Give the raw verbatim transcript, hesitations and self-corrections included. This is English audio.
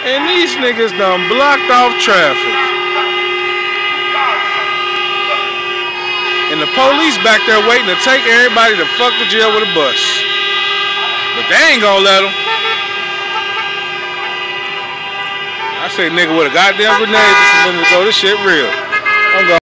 And these niggas done blocked off traffic. And the police back there waiting to take everybody the fuck to jail with a bus. But they ain't gonna let them. I say nigga with a goddamn grenade just a minute ago, this shit real. I'm going